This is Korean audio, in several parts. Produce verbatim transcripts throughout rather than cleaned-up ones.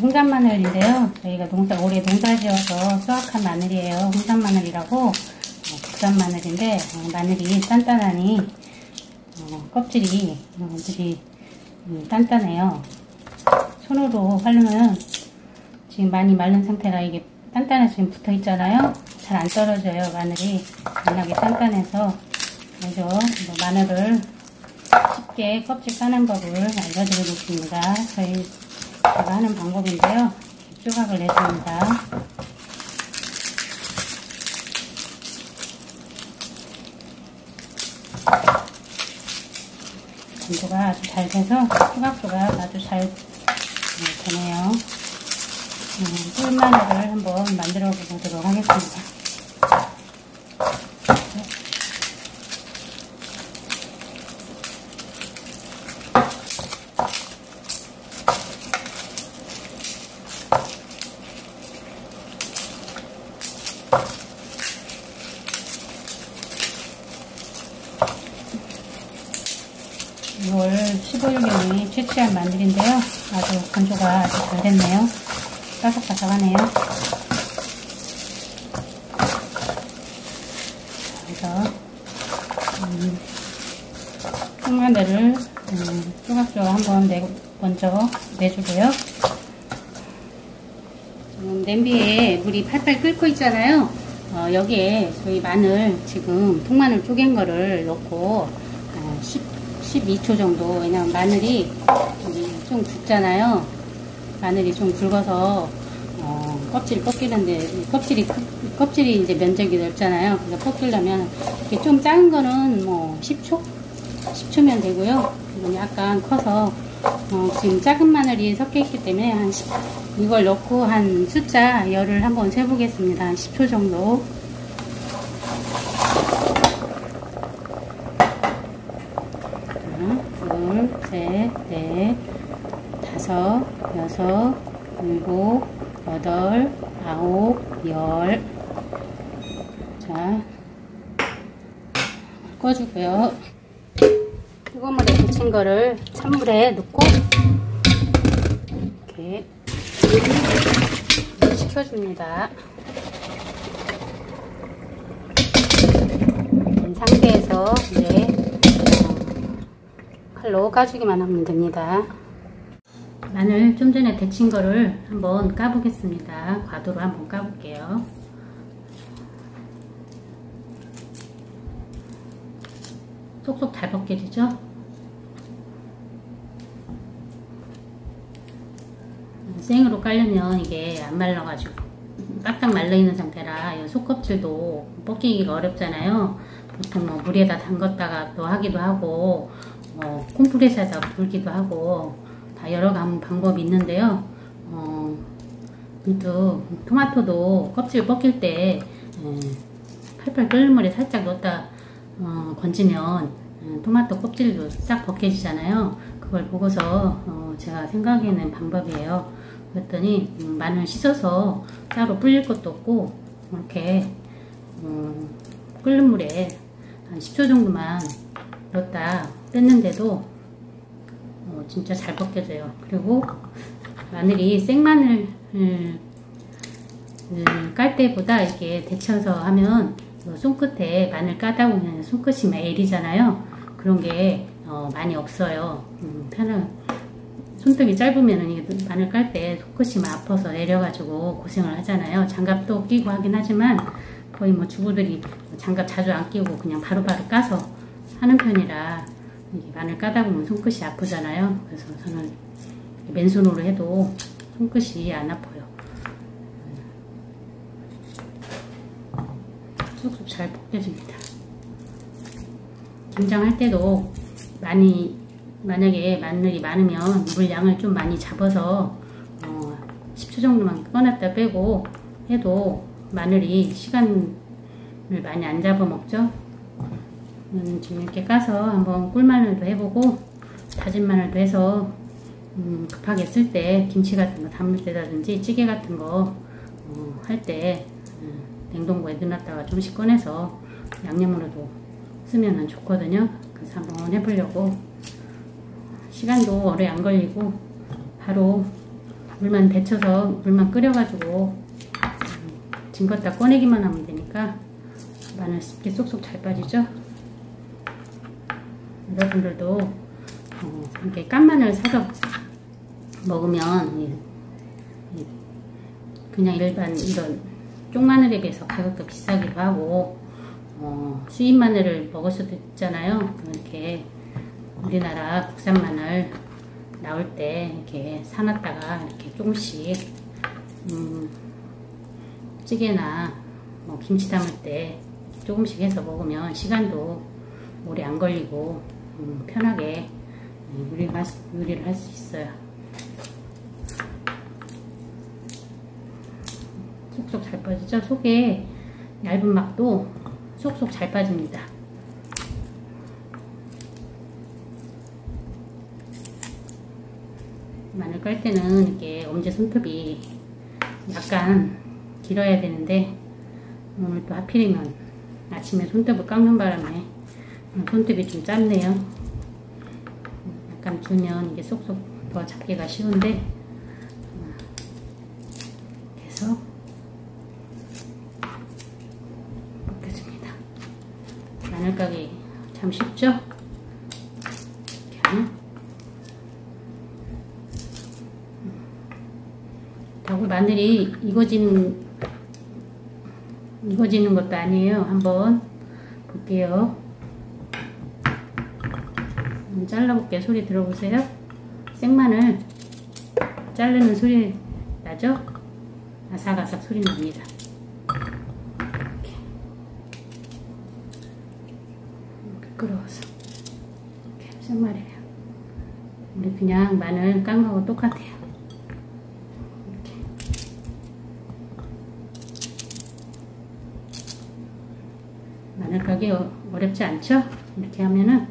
홍산 마늘인데요. 저희가 농사, 올해 농사 지어서 수확한 마늘이에요. 홍산 마늘이라고 어, 국산 마늘인데 어, 마늘이 단단하니 어, 껍질이 어, 되게 음, 단단해요. 손으로 바르면 지금 많이 마른 상태라 이게 단단해 지금 붙어 있잖아요. 잘 안 떨어져요. 마늘이 워낙에 단단해서. 그래서 마늘을 쉽게 껍질 까는 법을 알려드리겠습니다. 저희 제가 하는 방법인데요. 조각을 내줍니다. 건조가 아주 잘 돼서 조각조각 아주 잘 되네요. 음, 꿀마늘을 한번 만들어 보도록 하겠습니다. 이월 십오일경에 채취한 마늘인데요. 아주 건조가 아주 잘 됐네요. 바삭바삭하네요. 그래서 음, 통마늘을 음, 조각조각 한번 내, 먼저 내주고요. 지금 냄비에 물이 팔팔 끓고 있잖아요. 어, 여기에 저희 마늘 지금 통마늘 쪼갠 거를 넣고 어, 십이 초 정도. 왜냐면 마늘이 좀 굵잖아요. 마늘이 좀 굵어서 어, 껍질이 꺾이는데 껍질이 껍질이 이제 면적이 넓잖아요. 그래서 꺾이려면 이렇게 좀 작은 거는 뭐 십 초? 십 초면 되고요. 이건 약간 커서 어, 지금 작은 마늘이 섞여 있기 때문에 한 십, 이걸 넣고 한 숫자 열을 한번 세보겠습니다. 한 십 초 정도. 둘, 셋, 넷, 다섯, 여섯, 일곱, 여덟, 아홉, 열. 자, 꺼주고요. 뜨거운 물에 데친 거를 찬물에 넣고 이렇게 식혀줍니다. 이 상태에서 이제 칼로 까주기만 하면 됩니다. 마늘 좀 전에 데친 거를 한번 까보겠습니다. 과도로 한번 까볼게요. 쏙쏙 잘 벗겨지죠? 생으로 깔려면 이게 안 말라가지고 딱딱 말라있는 상태라 속껍질도 벗기기가 어렵잖아요. 보통 뭐 물에다 담갔다가 또 하기도 하고 어, 콤프레스에다 불기도 하고 다 여러 가지 방법이 있는데요. 어, 또 토마토도 껍질 벗길 때 에, 팔팔 끓는 물에 살짝 넣었다 어, 건지면 에, 토마토 껍질도 싹 벗겨지잖아요. 그걸 보고서 어, 제가 생각해낸 방법이에요. 그랬더니 음, 마늘 씻어서 따로 불릴 것도 없고 이렇게 음, 끓는 물에 한 십 초 정도만 넣었다 뺐는데도 어, 진짜 잘 벗겨져요. 그리고 마늘이 생마늘 음, 음, 깔 때보다 이렇게 데쳐서 하면 손끝에 마늘 까다 보면 손끝이 애리잖아요. 그런 게 어, 많이 없어요. 음, 편한 손톱이 짧으면 이게 마늘 깔 때 손끝이 막 아파서 내려가지고 고생을 하잖아요. 장갑도 끼고 하긴 하지만 거의 뭐 주부들이 장갑 자주 안 끼고 그냥 바로바로 바로 까서 하는 편이라 마늘 까다 보면 손끝이 아프잖아요. 그래서 저는 맨손으로 해도 손끝이 안 아파요. 쑥쑥 잘 벗겨집니다. 김장할 때도 많이 만약에 마늘이 많으면 물량을 좀 많이 잡아서 어, 십 초 정도만 꺼놨다 빼고 해도 마늘이 시간을 많이 안 잡아먹죠. 음, 지금 이렇게 까서 한번 꿀마늘도 해보고 다진 마늘도 해서 음, 급하게 쓸 때 김치 같은 거 담을 때라든지 찌개 같은 거 어, 할 때 음, 냉동고에 넣어놨다가 좀씩 꺼내서 양념으로도 쓰면 좋거든요. 그래서 한번 해보려고. 시간도 오래 안 걸리고 바로 물만 데쳐서 물만 끓여가지고 징겼다 꺼내기만 하면 되니까 마늘 쉽게 쏙쏙 잘 빠지죠. 여러분들도 어, 이렇게 깐 마늘 사서 먹으면 그냥 일반 이런 쪽마늘에 비해서 가격도 비싸기도 하고 어, 수입 마늘을 먹을 수도 있잖아요. 이렇게 우리나라 국산 마늘 나올 때 이렇게 사놨다가 이렇게 조금씩 음, 찌개나 뭐 김치 담을 때 조금씩 해서 먹으면 시간도 오래 안 걸리고 음, 편하게 요리, 요리를 할 수 있어요. 쏙쏙 잘 빠지죠? 속에 얇은 막도 쏙쏙 잘 빠집니다. 마늘 깔 때는 이렇게 엄지 손톱이 약간 길어야 되는데 오늘 또 하필이면 아침에 손톱을 깎는 바람에 손톱이 좀 짧네요. 약간 두면 이게 쏙쏙 더 잡기가 쉬운데 계속 벗겨줍니다. 마늘 까기 참 쉽죠? 이렇게 하고 마늘이 익어지는 익어지는 것도 아니에요. 한번 볼게요. 잘라볼게요. 소리 들어보세요. 생마늘 자르는 소리 나죠? 아삭아삭 소리 납니다. 이렇게 미끄러워서 이렇게 생마늘이에요. 우리 그냥 마늘 깐 거하고 똑같아요. 마늘 까기 어렵지 않죠? 이렇게 하면은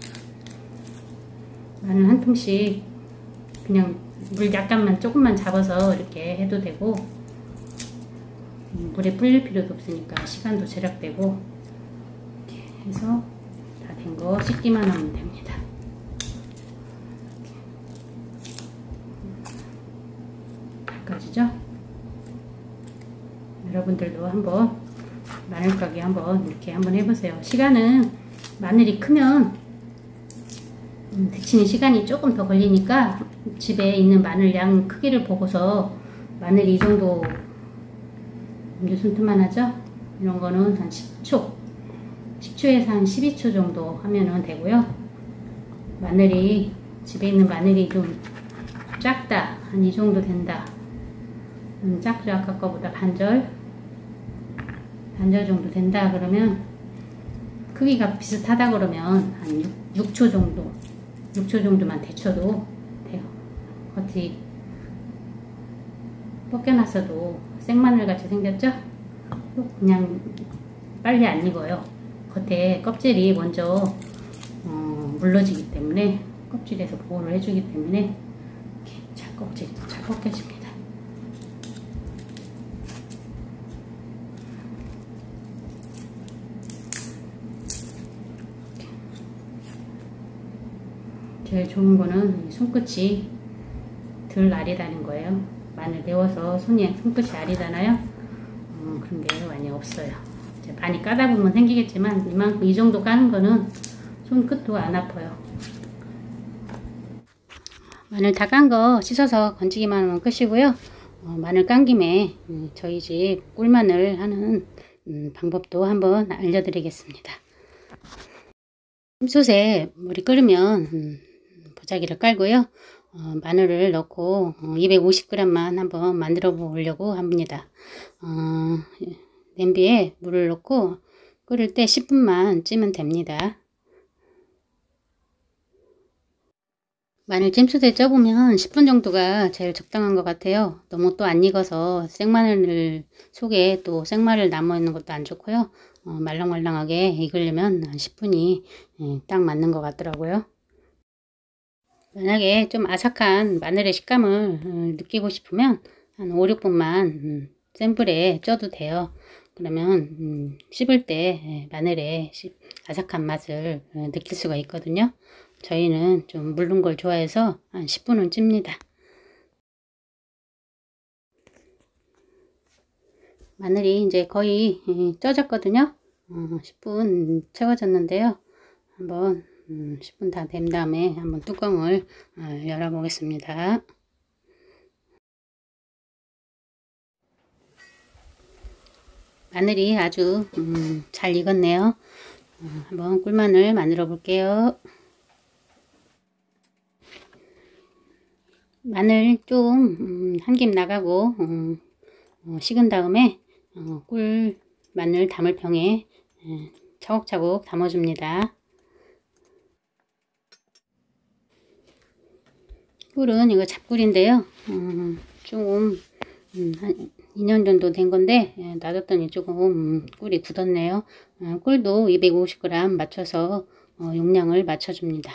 마늘 한 통씩 그냥 물 약간만 조금만 잡아서 이렇게 해도 되고 물에 불릴 필요도 없으니까 시간도 절약되고 이렇게 해서 다 된 거 씻기만 하면 됩니다. 여기까지죠? 여러분들도 한번 마늘 까기 한번 이렇게 한번 해보세요. 시간은 마늘이 크면 음, 데치는 시간이 조금 더 걸리니까 집에 있는 마늘 양 크기를 보고서 마늘이 이 정도 엄지 손톱만 하죠? 이런 거는 한 십 초 십 초에서 한 십이 초 정도 하면은 되고요. 마늘이 집에 있는 마늘이 좀 작다, 한 이 정도 된다, 음, 작죠? 아까 거보다 반절 반절 정도 된다 그러면 크기가 비슷하다 그러면 한 육 초 정도 육 초 정도만 데쳐도 돼요. 겉이 벗겨놨어도 생마늘 같이 생겼죠? 그냥 빨리 안 익어요. 겉에 껍질이 먼저 어, 물러지기 때문에 껍질에서 보호를 해주기 때문에 이렇게 잘 껍질 잘 벗겨집니다. 제일 좋은 거는 손끝이 덜 아리다는 거예요. 마늘 데워서 손이 손끝이 아리다나요? 음, 그런 게 많이 없어요. 이제 많이 까다 보면 생기겠지만 이만큼 이 정도 까는 거는 손끝도 안 아파요. 마늘 다 깐 거 씻어서 건지기만 하면 끝이고요. 어, 마늘 깐 김에 음, 저희 집 꿀마늘 하는 음, 방법도 한번 알려드리겠습니다. 솥에 물이 끓으면 음, 보자기를 깔고요. 어, 마늘을 넣고 어, 이백오십 그램만 한번 만들어 보려고 합니다. 어, 냄비에 물을 넣고 끓을 때 십 분만 찌면 됩니다. 마늘 찜솥에 쪄보면 십 분 정도가 제일 적당한 것 같아요. 너무 또 안 익어서 생마늘 속에 또 생마늘 남아있는 것도 안 좋고요. 어, 말랑말랑하게 익으려면 한 십 분이 예, 딱 맞는 것 같더라고요. 만약에 좀 아삭한 마늘의 식감을 어, 느끼고 싶으면 한 오, 육 분만 음, 센 불에 쪄도 돼요. 그러면 음, 씹을 때 예, 마늘의 아삭한 맛을 어, 느낄 수가 있거든요. 저희는 좀 물른 걸 좋아해서 한 십 분은 찝니다. 마늘이 이제 거의 쪄졌거든요. 어, 십 분 채워졌는데요. 한번 음, 십 분 다 된 다음에 한번 뚜껑을 어, 열어 보겠습니다. 마늘이 아주 음, 잘 익었네요. 어, 한번 꿀마늘 만들어 볼게요. 마늘 좀 음, 한 김 나가고 음, 어, 식은 다음에 어, 꿀 마늘 담을 병에 예, 차곡차곡 담아줍니다. 꿀은 이거 잡꿀인데요. 음, 좀 음, 한 이 년 정도 된 건데 예, 놔뒀더니 조금 음, 꿀이 굳었네요. 어, 꿀도 이백오십 그램 맞춰서 어, 용량을 맞춰줍니다.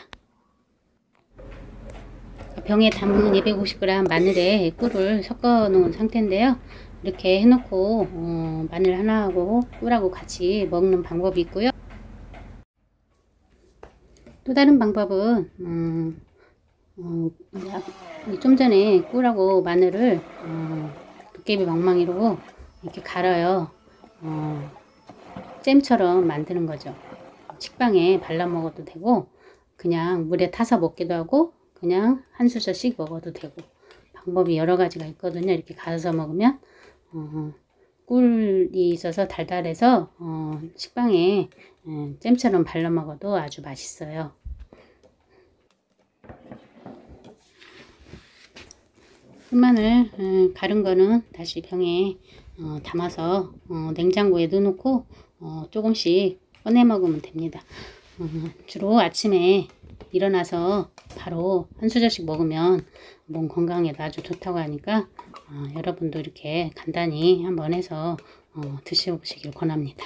병에 담은 이백오십 그램 마늘에 꿀을 섞어 놓은 상태인데요. 이렇게 해놓고 어, 마늘 하나하고 꿀하고 같이 먹는 방법이 있고요. 또 다른 방법은 음, 어, 좀 전에 꿀하고 마늘을 어, 도깨비 방망이로 이렇게 갈아요. 어, 잼처럼 만드는 거죠. 식빵에 발라 먹어도 되고 그냥 물에 타서 먹기도 하고 그냥 한 수저씩 먹어도 되고 방법이 여러 가지가 있거든요. 이렇게 갈아서 먹으면 어, 꿀이 있어서 달달해서 어, 식빵에 예, 잼처럼 발라 먹어도 아주 맛있어요. 꿀마늘 예, 갈은 거는 다시 병에 어, 담아서 어, 냉장고에 넣어놓고 어, 조금씩 꺼내 먹으면 됩니다. 어, 주로 아침에 일어나서 바로 한 수저씩 먹으면 몸 건강에도 아주 좋다고 하니까 어, 여러분도 이렇게 간단히 한번 해서 어, 드셔보시길 권합니다.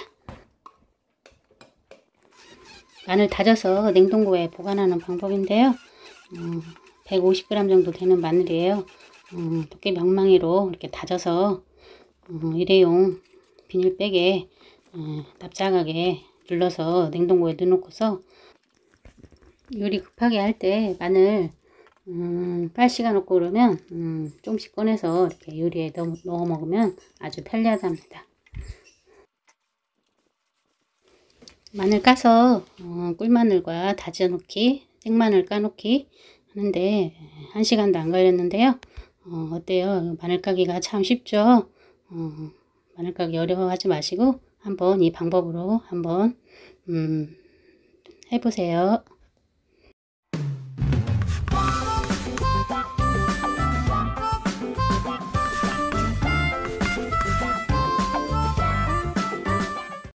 마늘 다져서 냉동고에 보관하는 방법인데요. 어, 백오십 그램 정도 되는 마늘이에요. 어, 도깨비 방망이로 이렇게 다져서 어, 일회용 비닐백에 어, 납작하게 눌러서 냉동고에 넣어놓고서 요리 급하게 할 때 마늘 음, 빨 시간 없고 그러면 음, 조금씩 꺼내서 이렇게 요리에 넣어, 넣어 먹으면 아주 편리하답니다. 마늘 까서 어, 꿀마늘과 다져 놓기, 생마늘 까놓기 하는데 한 시간도 안 걸렸는데요. 어, 어때요? 마늘 까기가 참 쉽죠? 어, 마늘 까기 어려워하지 마시고 한번 이 방법으로 한번 음, 해보세요.